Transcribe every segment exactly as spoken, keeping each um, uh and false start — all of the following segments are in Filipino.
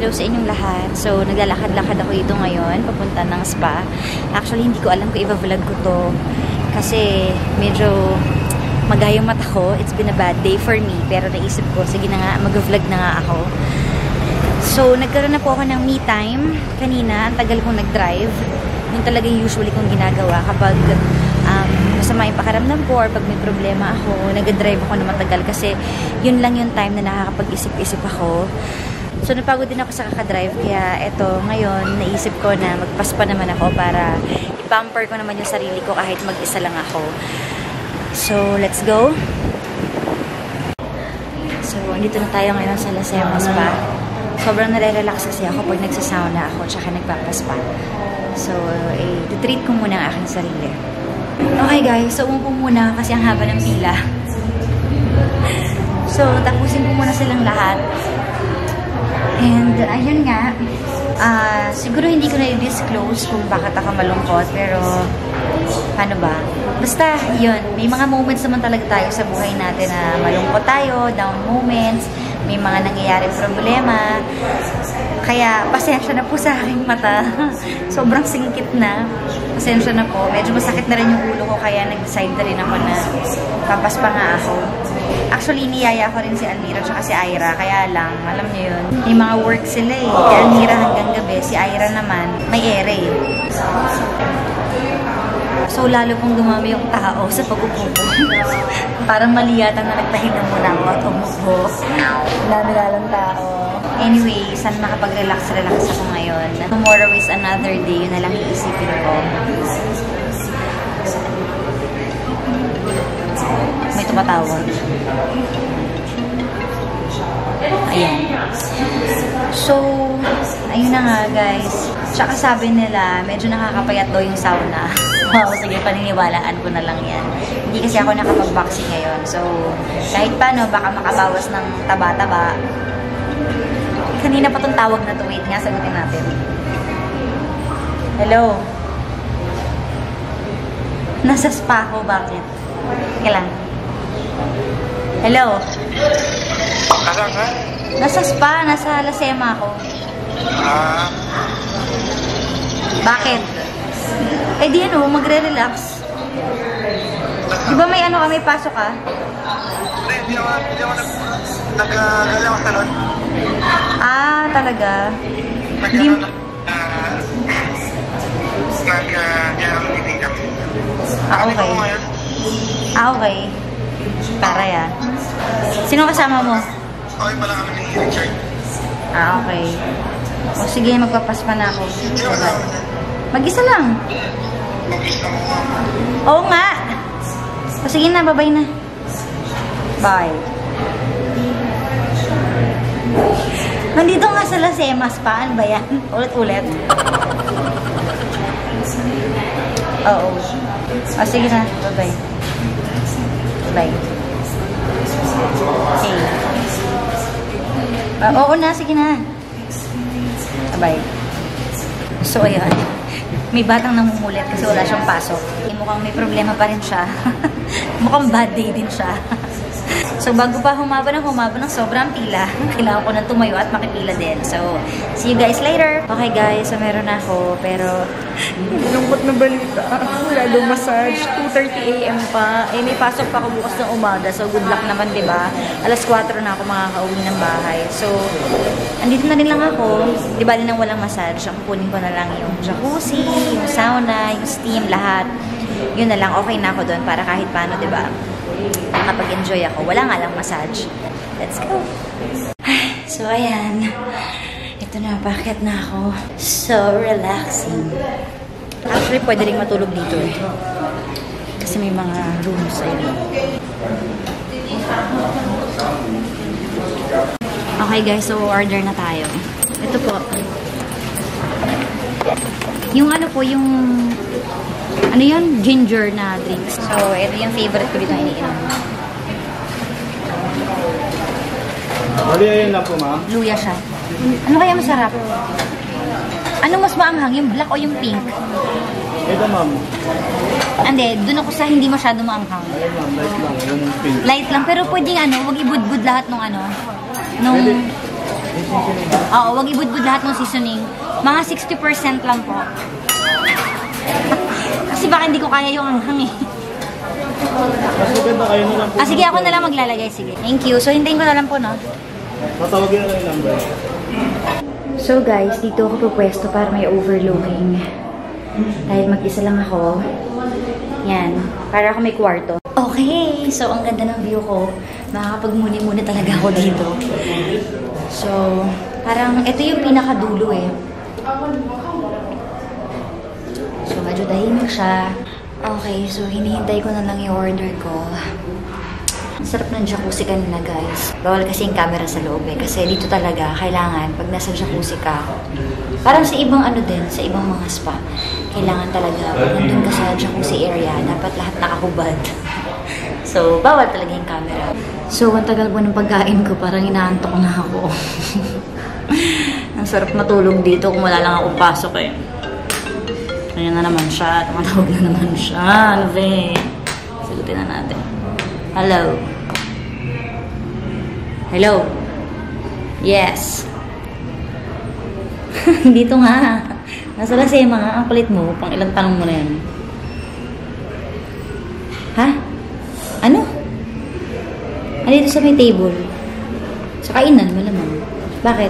Hello sa inyong lahat. So, naglalakad-lakad ako dito ngayon, papunta ng spa. Actually, hindi ko alam kung i-vlog ko to. Kasi, medyo magayong mata ko. It's been a bad day for me. Pero naisip ko, sige na nga, mag-vlog na nga ako. So, nagkaroon na po ako ng me time. Kanina, ang tagal kong nag-drive. Yun talaga yung usually kong ginagawa kapag um, masama yung pakaramdam ko or pag may problema ako, nag-drive ako na matagal kasi yun lang yung time na nakakapag-isip-isip ako. So, napagod din ako sa kakadrive. Kaya, eto, ngayon, naisip ko na magpaspa naman ako para i-pamper ko naman yung sarili ko kahit mag-isa lang ako. So, let's go. So, andito na tayo ngayon sa Lasema Spa. Sobrang nare-relax kasi ako pag nagsasauna ako tsaka nagpapaspa. So, eh, titreat ko muna ang aking sarili. Okay guys, so umupo muna kasi ang haba ng pila. So, tapusin ko muna silang lahat. And, ayun nga, uh, siguro hindi ko na-disclose kung bakit ako malungkot, pero, paano ba? Basta, yun, may mga moments naman talaga tayo sa buhay natin na malungkot tayo, down moments, may mga nangyayaring problema. Kaya, pasensya na po sa aking mata. Sobrang singkit na. Pasensya na po. Medyo masakit na rin yung ulo ko, kaya nag-decide na rin ako na papaspa nga ako. Actually, niyaya ko rin si Almira at si Ira. Kaya lang, alam niyo yun, may mga work sila eh. Si Almira hanggang gabi, si Ira naman, may ere. So, lalo pong dumami yung tao sa pag-upo ko. Parang mali yata na nagpahinga muna ako at umupo. Dami-lalong tao. Anyway, saan makapag-relax-relax ako ngayon? Tomorrow is another day. Yun na lang iisipin ko. May tumatawag. Ayan. So, ayun na nga guys. Tsaka sabi nila, medyo nakakapayat daw yung sauna. Wow, sige, paniniwalaan ko na lang yan. Hindi kasi ako nakapag-boxing ngayon. So, kahit paano, baka makabawas ng taba-taba. Kanina pa itong tawag na to. Wait nga, sagutin natin. Hello? Nasa spa ko, bakit? Kailan? Hello? Alam ka? Nasa spa, nasa Lasema ako. Ah. Bakit? Eh di ano, magre-relax. Di ba may ano ka, may pasok ka? Hindi, hindi ako, hindi ako nag-galaw sa salon. Ah, talaga? Nag-galaw na, nag-galaw na meeting kami. Ah, okay. Ah, okay. Para ya. Sino kasama mo? Okay pala kami ni Richard. Ah, okay. O sige, magpapaspa na ako. Hindi ako na. Mag-isa lang. Mag-isa mo nga. Oo nga. O sige na, bye-bye na. Bye. Nandito nga sa Lasema Spa. Ano ba yan? Ulit-ulit. Oo. O sige na, bye-bye. Bye. Okay. Uh, oo na, sige na. Bye. So, ayan. May batang namumulit kasi wala siyang pasok. Mukhang may problema pa rin siya. Mukhang bad day din siya. So, bago pa humaba ng humaba ng sobrang pila, kailangan ko nang tumayo at makipila din. So, see you guys later. Okay guys, so meron na ako. Pero, lungkot na balita. Wala daw massage. two thirty a m pa. Eh, may pasok pa ako bukas ng umaga. So, good luck naman, diba? alas kwatro na ako makakauwi ng bahay. So, andito na rin lang ako. Diba din nang walang massage. Ang kukunin ko na lang yung jacuzzi, yung sauna, yung steam, lahat. Yun na lang. Okay na ako doon para kahit paano, diba? Nakapag-enjoy ako. Wala nga lang massage. Let's go. So, ayan. Ito na, bakit na ako? So relaxing. Actually, pwede rin matulog dito eh. Kasi may mga rooms ay okay guys, so order na tayo. Ito po. Yung ano po, yung ano yun? Ginger na drinks. So, ito yung favorite ko dito iniinom. Luya yun lang po, ma'am. Luya siya. Ano kaya masarap? Ano mas maanghang? Yung black o yung pink? Ito, ma'am. Hindi, dun ako sa hindi masyado maanghang. Ayun, ma'am. Light lang. Yung pink. Light lang. Pero pwedeng ano, wag ibudbud lahat nung ano. Nung... Pwede. Oo, wag ibudbud lahat ng seasoning. Mga sixty percent lang po. Kasi baka hindi ko kaya yung anghang eh. Mas maganda kayo na lang po. Ah, sige, ako na lang maglalagay. Sige. Thank you. So, hintayin ko na lang po, no? Tatawagin na lang yung number. So, guys, dito ako pupwesto para may overlooking. Dahil mag-isa lang ako. Yan. Para ako may kwarto. Okay. So, ang ganda ng view ko. Makakapagmuni-muni talaga ako dito. So, parang ito yung pinakadulo eh. So, medyo tahimik siya. Okay, so hinihintay ko na lang yung order ko. Ang sarap ng jacuzzi kanina, guys. Bawal kasi yung camera sa loob eh. Kasi dito talaga, kailangan, pag nasa jacuzzi ka, parang sa ibang ano din, sa ibang mga spa, kailangan talaga, pag nandun ka sa jacuzzi area, dapat lahat nakahubad. So, bawal talaga yung camera. So, ang tagal po ng pagkain ko, parang inaantok na ako. Ang sarap matulog dito kung wala lang akong pasok eh. Ayan na naman siya. Tumatawag na naman siya. Ano ba eh? Sagutin na natin. Hello? Hello? Yes. Dito nga. Nasa lasema nga. Ang kulit mo. Pang ilang tanong mo na yan. Ha? Ano? Ano dito sa may table? Sa kainan, malamang. Bakit?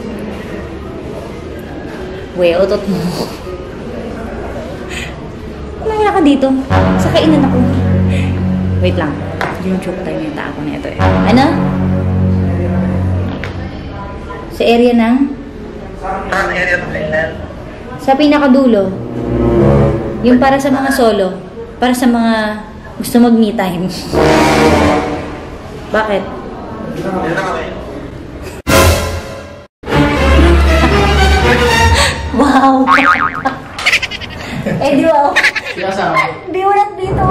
We, utot mo. Wala ka dito. Sa kainan ako. Wait lang. Yung joke tayo yung tako na ito eh. Ano? Sa area ng? Saan area ng kailan? Sa pinakadulo. Yung para sa mga solo. Para sa mga gusto mag-me time. Bakit? Yun na kami. Wow! Eh, di ba? Di Di wala dito.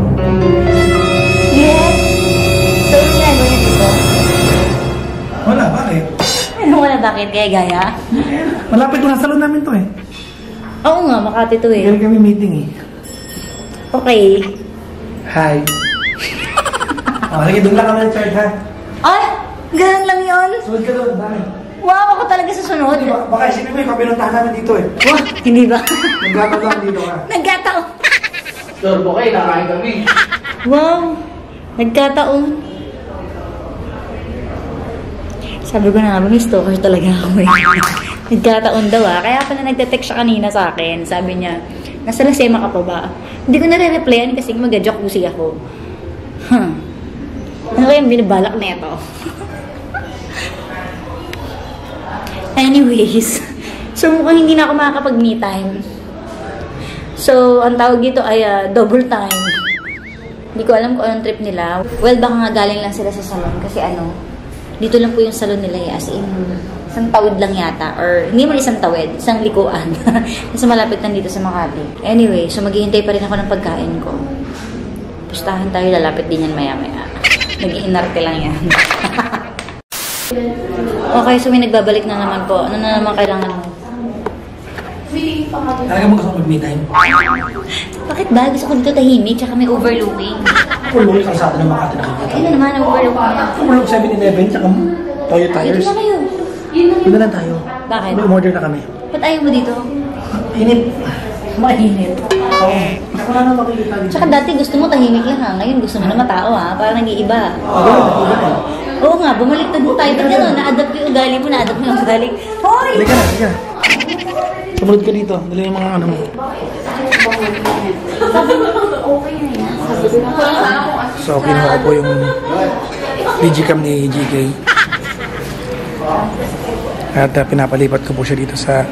Yes. So, yung ginagawa niya dito? Wala, bakit? Ano wala bakit? Gaya-gaya? Malapit lang sa salon namin to eh. Oo nga, Makati to eh. Galing kami meeting eh. Okay. Hi. Oh, sige, doon lang kami ng charge ha. Ay! Ganun lang yun? Sunod ka doon, dami. Wow, ako talaga susunod. Diba, baka isipin mo yung kapinuntahan namin dito eh. Wow, hindi ba? Nagkakataon dito ka. Nagkataon. Turbo kayo, nakain kami. Wow, nagkataon. Sabi ko na nga ba, may stalker talaga ako eh. Nagkataon daw ah. Kaya pala nagte-text siya kanina sa akin. Sabi niya, nasa Lasema ka pa ba? Hindi ko nare-replyan kasi mag-jacuzzi ako. Huh. Ano kayang binabalak na ito? Anyways, so mukhang hindi na ako makakapag-me time. So, ang tawag dito ay uh, double time. Hindi ko alam kung anong trip nila. Well, baka nga galing lang sila sa salon kasi ano, dito lang po yung salon nila eh, as in, isang tawid lang yata. Or, hindi mo isang tawid, isang likuan. Kasi malapit lang dito sa Makati. Anyway, so maghihintay pa rin ako ng pagkain ko. Pustahan tayo, lalapit din yan maya-maya. Nag-iinarte lang yan. Okay, so may nagbabalik na naman po. Ano na naman kailangan mo? Talaga mo gusto mag-me time? Bakit ba? Gusto ko dito tahimik, tsaka may overlooking. Pulong yung kalsada ng Makati na kita. Ayun na naman, ang overlooking niya. Pulong seven eleven, tsaka Toyo Dito Tires. na kayo. Doon na lang tayo. Bakit? May order na kami. Ba't ayaw mo dito? Init. Mainit. Oo. Tsaka wala na makikita dito. Tsaka dati gusto mo tahimik lang ha. Ngayon gusto mo na matao ha. Parang nag-iiba. Oo, oo. Oo nga, bumalik na din tayo. Tignan mo, na-adapt yung ugali mo, na-adapt mo yung ugali. Hoy! Halika na, halika. Sumunod ka dito. Dali yung mga ano mo. Sabi mo, okay na yan. Sabi mo. So, kinuha ko po yung digicam ni G K. At uh, pinapalipat ko po siya dito sa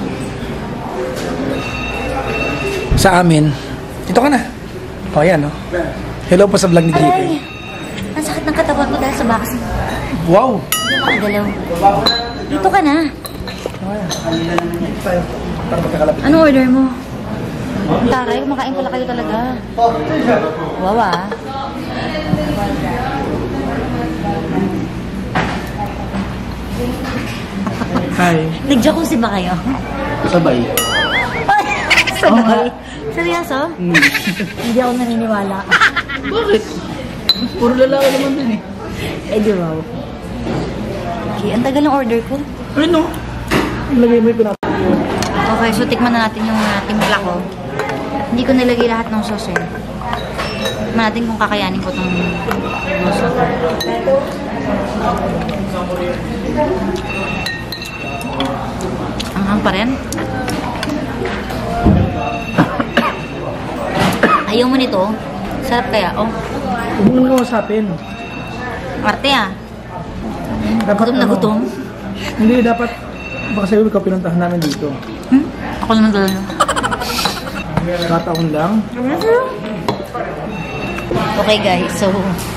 sa amin. Dito ka na. O, yan, no? Hello po sa vlog ni G K. Ay, ang sakit ng katawan ko dahil sa bakas. Wow! Makagalaw. Dito ka na. Tayo. Para magkakalapit. Ano order mo? Taray, kumakain pala kayo talaga. Wow ah. Hi. Nag-jacuzzi ba kayo? Sabay. Ay, sabay. Seryoso? Hindi ako naniniwala. Bakit? Puro lalaki naman din eh. Eh, di wow. Gagi, ang tagal ng order ko. Ay, no. Lagay mo yung pinap... Okay, so tikman na natin yung uh, timpla ko. Hindi ko nilagay lahat ng sauce eh. Tikman natin kung kakayanin ko itong sauce. Anghang pa rin. Ayaw mo nito? Sarap kaya? Oh. Huwag mo kausapin. Arte ah. Dapat Gutom na ano, gutom. Hindi, dapat baka sa'yo ikaw pinuntahan namin dito. Hmm? Ako naman dala nyo. Kataon lang. Okay guys, so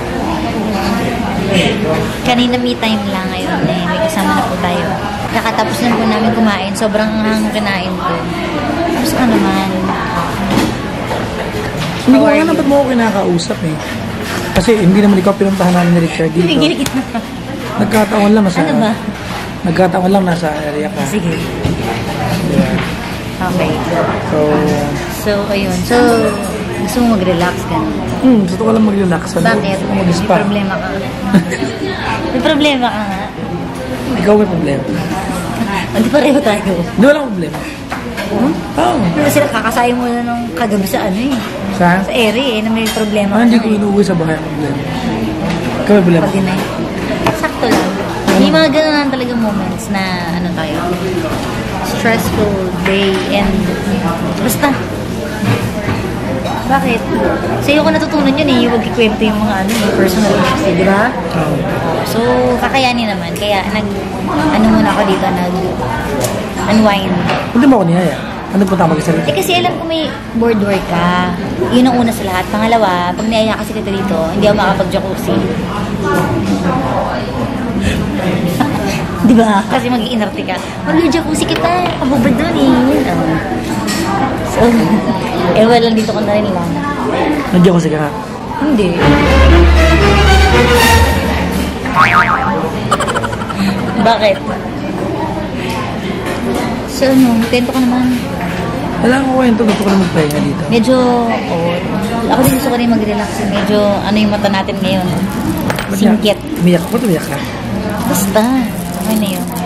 kanina me time lang ngayon eh. May kasama na po tayo. Kakatapos na po namin kumain. Sobrang hang kinain ko. Tapos ka naman. Hindi ko nga naman mo ako kinakausap eh. Kasi hindi naman ikaw pinuntahan namin ni Richard dito. Nagkataon lang nasa... Ano ba? Nagkataon lang nasa area ka. Sige. Yeah. Okay. So... So, ayun. So, gusto mo mag-relax ka? Hmm, gusto ko lang mag-relax. Bakit? Gusto ko May mag-spa. problema ka. May problema ka nga. Ikaw may problema. Hindi pareho tayo. Hindi walang problema. Hmm? Oo. Kasi nakakasayo mo na nung kagabi sa ano eh. Sa? Sa ere eh, na may problema. Ah, hindi ko eh. inuwi sa bahay ang problema. Ikaw may problema. Pag dinay. Sakto lang. May mga gano'n talaga moments na ano tayo. Stressful day and basta. Bakit? Sa'yo ko natutunan yun eh. Huwag ikwento yung mga ano, yung personal issues eh, di ba? Oo. So, kakayanin naman. Kaya, nag, ano muna ako dito, nag-unwind. Hindi mo ako niyaya. Ano punta mag-isa rito? Eh, kasi alam ko may board work ka. Yun ang una sa lahat. Pangalawa, pag niyaya kasi kita dito, hindi ako makapag-jacuzzi. Di ba? Kasi mag-iinarte ka. Mag-jacuzzi kita. Pabubad doon eh. So, ewan lang dito ko na rin lang. Nandiyan ko sa ka. Hindi. Bakit? So, ano, kwento ka naman. Wala akong kwento. Gusto ko lang magpahinga dito. Medyo, oh, ako din gusto ko rin mag-relax. Medyo, ano yung mata natin ngayon? Singkit. Umiyak ko. Ba't umiyak ka? Basta. Okay na yun.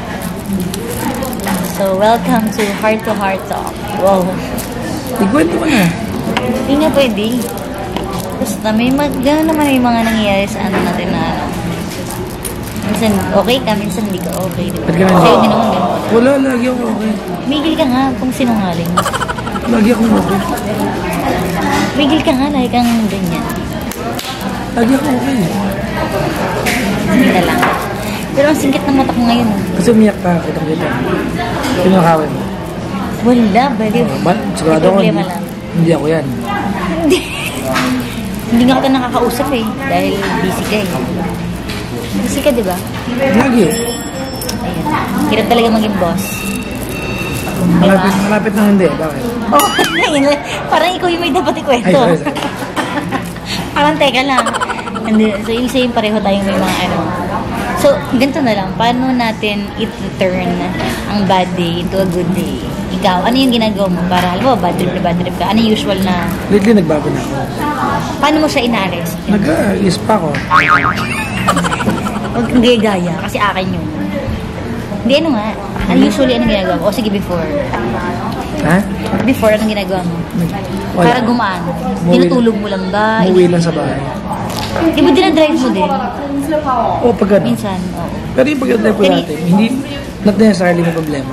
So, welcome to Heart to Heart Talk. Wow. Ikwento ko na. Hindi nga pwede. Basta, may mag, gano'n naman yung mga nangyayari sa ano natin na ano. Minsan okay ka, minsan hindi ka okay. Diba? Ba't ganun? Sa'yo din naman gano'n. Wala, lagi ako okay. Migil ka nga kung sinungaling. Lagi ako okay. Migil ka nga, lagi kang ganyan. Lagi ako okay. Hindi na lang. Pero ang singkit ng mata ko ngayon. Kasi umiyak ka. Kitang kita. Pinakawin mo. Wala, baliw. Ba, sigurado ko, hindi, problema lang. hindi ako yan. Hindi. Hindi nga kita nakakausap eh. Dahil busy ka eh. Busy ka, di ba? Lagi. Ayun. Hirap talaga maging boss. Malapit, malapit na hindi. Bakit? Oh, ayun. Parang ikaw yung may dapat ikwento. Ay, sorry, sorry. Parang teka lang. Hindi. So, yung same pareho tayong may mga ano. So, ganito na lang. Paano natin i-turn ang bad day into a good day? Ikaw, ano yung ginagawa mo? Para, alam mo, bad trip na bad trip ka. Ano yung usual na... Lately, nagbago na ako. Paano mo siya ina-arrest? Nag-iis pa ako. Huwag kang gaya-gaya. Kasi akin yun. Hindi, ano nga. Ano usually, anong ginagawa mo? O sige, before. Ha? Before, anong ginagawa mo? Wala. Para gumaan. Umuwi- Tinutulog mo lang ba? Umuwi lang sa bahay. Di ba dinadrive mo din? Oo, pag ano. Minsan, oo. Pero yung pag-drive ko Kani- natin, hindi, not necessarily may problema.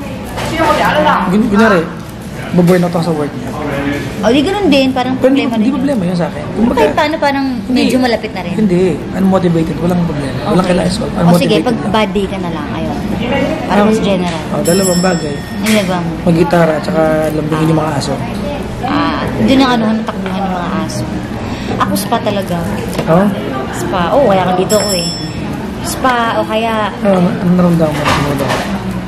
Gun Gunyari, maburn out ako sa work niya. O, di ganun din. Parang Pero problema hindi rin. problema yun sa akin. Kumbaga, Kahit paano, parang medyo malapit na rin. Hindi. Unmotivated. Walang problema. Walang kailangan solve. O sige, pag lang. bad day ka na lang, ayun. Para mas general. Oh, dalawang bagay. Ano ginagawa mo? Mag-gitara at saka lambingin yung mga aso. Ah, doon ang ano, takbuhan ng mga aso. Ako spa talaga. Oh? Spa. Oo, oh, kaya ka dito ko eh. Spa o kaya Ano, ano naramdaman mo? Tumulo ko.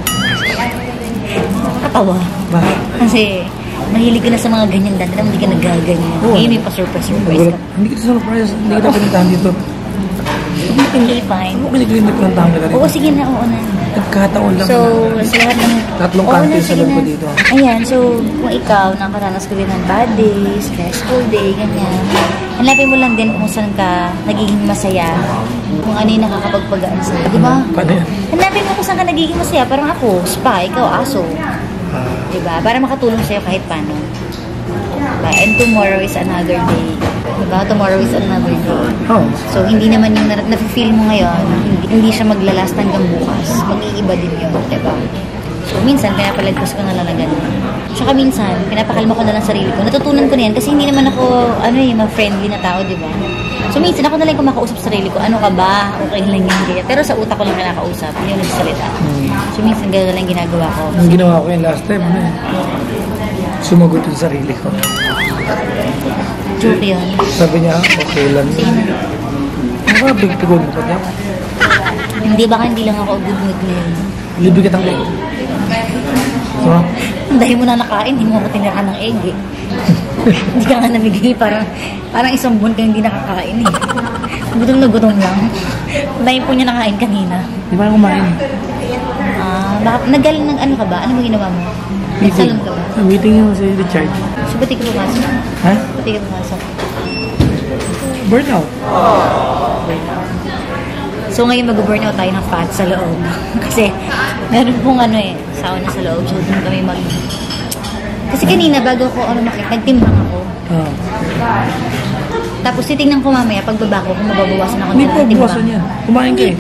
katawa. Bakit? Kasi mahilig ka na sa mga ganyan dati na hindi ka nagaganyan. Oo. Ngayon may pa-surprise-surprise Nagulat. ka. Hindi kita surprise. Hindi kita pinuntahan dito. Hindi, fine. Ano kasi hindi pinuntahan kita rin? Oo, sige na, oo na. Nagkataon lang. So, na. sa lahat ng... Tatlong Oo na, countries sa sige loob ko na. dito. Ayan, so, kung ikaw, nakaranas ka din ng bad day, stressful day, ganyan. Hanapin mo lang din kung saan ka nagiging masaya. Kung ano yung nakakapagpagaan sa'yo. Di ba? Paano yan? Hanapin mo kung saan ka nagiging masaya. Parang ako, spa, ikaw, aso. Ah, Di ba? Para makatulong sa'yo kahit paano. Diba? And tomorrow is another day. Diba? Tomorrow is another day. oh. So, hindi naman yung na- nafe-feel mo ngayon, hindi, hindi siya maglalast hanggang bukas. Mag-iiba din yun, diba? So, minsan, pinapalagpas ko na lang na ganun. Tsaka minsan, pinapakalma ko na lang sarili ko. Natutunan ko na yan kasi hindi naman ako, ano eh, ma-friendly na tao, diba? So, minsan, ako na lang kumakausap sa sarili ko, ano ka ba? Okay lang yan, ganyan. Pero sa utak ko lang kinakausap, hindi yung nagsasalita. So, minsan, gano'n lang ginagawa ko. Ang ginawa ko yung last time, ano eh. Sumagot yung sarili ko. Joke yun. Sabi niya, okay lang. Sige na. Ano ba, big to good pa niya? Hindi, baka hindi lang ako good mood ngayon. Libig kitang leg. So, Dahil mo na nakain, hindi mo matinira ka ng egg eh. Hindi ka nga namigay, parang, parang isang buwan ka hindi nakakain eh. Gutom na gutom lang. Dahil po niya nakain kanina. di ba na kumain? Ah, baka, nagaling ng ano ka ba? Ano ba ginawa mo? Nag-salon ka ba? Ah, meeting yung si Richard. So, ba't di ka pumasok? Ha? Ba't di ka pumasok? Burnout. So, ngayon mag-burnout tayo ng fat sa loob. Kasi, meron pong ano eh, sauna sa loob. So, doon kami mag... Kasi kanina, bago ko ano makita, nagtimbang ako. Oh. Tapos, titignan ko mamaya, pagbaba ko, kung mababawasan ako Hindi ng po, timbang. buwasan yan. Kumain ka eh.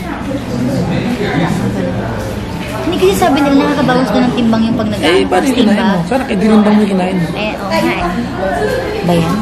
Hindi kasi sabi nila, nakakabawas ko ng timbang yung pag Eh, nag-aaral. paano yung kinain mo? Sana kay dinundang mo yung kinain mo. Eh, oo nga eh. Ba yan?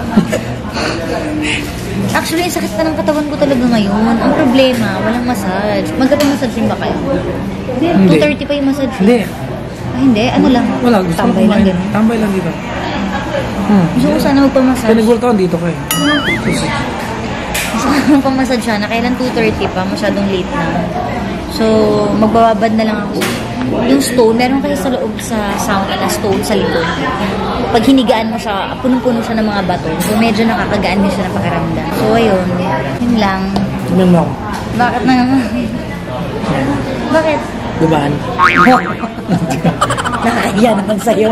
Actually, ang sakit na ng katawan ko talaga ngayon. Ang problema, walang massage. Magkapag-massage din ba kayo? Hindi. two thirty pa yung massage. Hindi. Ah, hindi? Ano lang? Wala, gusto ko Tambay lang kumain. ganun. Tambay lang dito. Hmm. Gusto ko sana magpamassage. Kaya nagwaltaon dito ka eh. Gusto ko magpamassage siya na kailan two thirty pa, masyadong late na. So, magbababad na lang ako. Yung stone, meron kayo sa loob sa sauna na stone sa likod. Pag hinigaan mo siya, punong-puno siya ng mga bato. So, medyo nakakagaan din siya ng pakiramdam. So, ayun. Yun lang. Tumyan mo ako. Bakit na naman? Bakit? Dumaan. Nakakahiya naman sa'yo.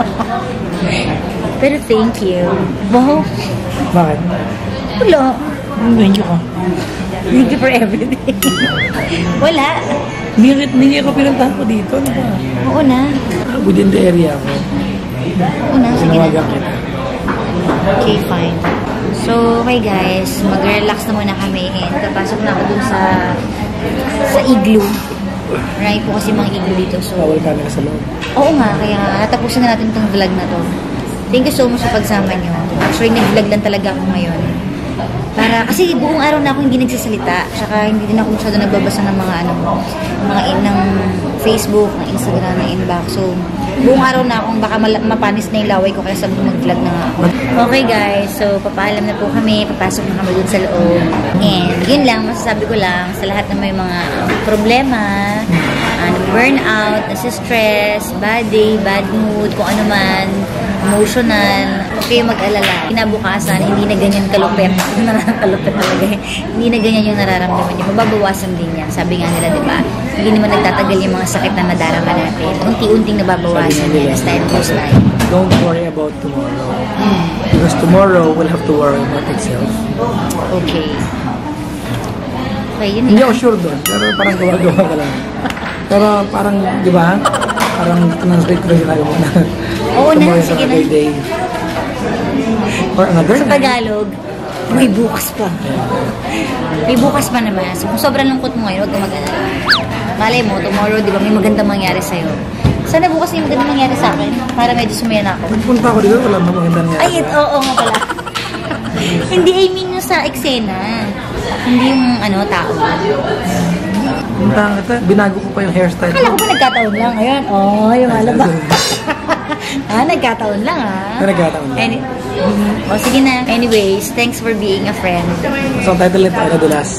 Pero thank you. Wow. Bakit? Wala. Thank you ka. Thank you for everything. Wala. Hindi, hindi ako pinuntahan ko dito. Ano ba? Oo na. Within the area ako. Oo na. Sige na. Tinawagan kita. Okay, fine. So, okay guys. Mag-relax na muna kami. And papasok na ako dun sa sa igloo. Marami po kasi mga igloo dito. So, Bawal camera sa loob. oo nga. Kaya natapusin na natin itong vlog na to. Thank you so much sa pagsama nyo. Actually, nag-vlog lang talaga ako ngayon. Para, kasi buong araw na ako hindi nagsasalita. Tsaka hindi din ako masyado nagbabasa ng mga ano, mga in, ng Facebook, ng Instagram, ng inbox. So, buong araw na akong baka mapanis na yung laway ko kaya sabi ko mag-vlog na nga ako. Okay guys, so papaalam na po kami. Papasok na kami dun sa loob. And yun lang, masasabi ko lang sa lahat na may mga problema, uh, burnout, nasi-stress, bad day, bad mood, kung ano man, emotional, huwag kayo mag-alala. Kinabukasan, hindi na ganyan kalupit. Kalupit talaga eh. Hindi na ganyan yung nararamdaman niyo. Mababawasan din yan. Sabi nga nila, di ba? Hindi naman nagtatagal yung mga sakit na nadarama natin. Unti-unting nababawasan yan as time goes by. Don't worry about tomorrow. Because tomorrow will have to worry about itself. Okay. Okay, yun Hindi lang. ako sure doon, pero parang gawa-gawa ka lang. Pero parang, di ba? Parang translate ko rin sinabi mo na. Oo na, tomorrow is sige na. another day. Or another Sa night. Tagalog, may bukas pa. May bukas pa naman. So, kung sobrang lungkot mo ngayon, huwag ka mag-alala. Malay mo, tomorrow, di ba, may magandang mangyari sa'yo. Sana bukas may magandang mangyari sa akin para medyo sumaya na ako. Nagpunta ako dito, wala na maganda nangyari. Ay, oo, oo nga pala. Hindi, I mean yung sa eksena. Hindi yung, ano, tao. Punta kita, binago ko pa yung hairstyle. Akala ko ba nagkataon lang? Ayan, oh, yung alaba. ah, nagkataon lang, ah. Ah, nagkataon lang. Any, mm, oh, sige na. Anyways, thanks for being a friend. So, ang title nito, Ano Dulas?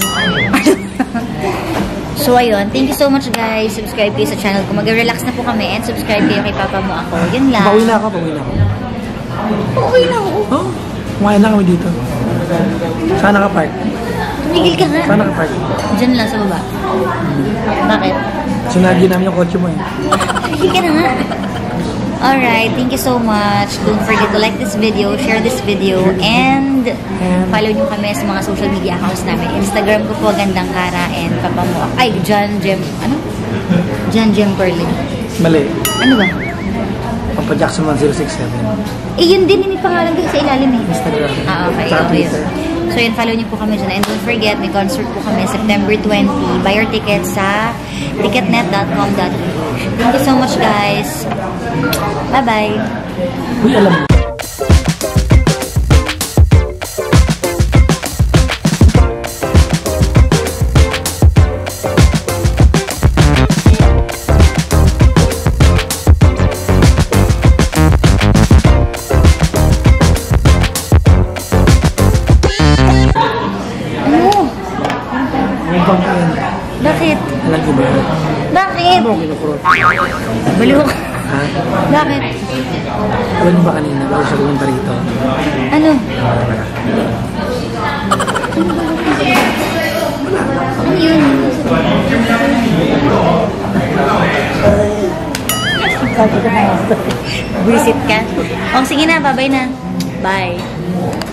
So, ayun. Thank you so much, guys. Subscribe kayo sa channel ko. Mag-relax na po kami and subscribe kayo kay Papa mo ako. Yun lang. Pauwi na ako, pauwi na ako. Pauwi na ako. Oh, kumain na kami dito. Saan naka-park? Tumigil ka nga. Saan naka-park? Diyan lang sa baba. Bakit? Sinagi namin yung kotse mo eh. Tumigil ka na nga. Alright, thank you so much. Don't forget to like this video, share this video, and follow nyo kami sa mga social media accounts namin. Instagram ko po, Gandang Kara, and Papa mo. Ay, John Jem, ano? John Jem Perlin. Mali. Ano ba? Papa Jackson one zero six seven. Eh, yun din yung pangalan ko sa ilalim eh. Instagram. Ah, okay. Sa Okay. Twitter. So, yun, follow niyo po kami dyan. And don't forget, may concert po kami September twenty. Buy your tickets sa ticketnet dot com dot p h. Thank you so much, guys. Bye-bye. Uy, alam mo. Bakit? Alam ko ba yun? Bakit? Ano ako kinukurot? Baliw ka. Ha? Bakit? Alam mo ba kanina? Bago siya pumunta rito? Ano? Ano yun? Visit ka? O, sige na. Bye-bye na. Bye.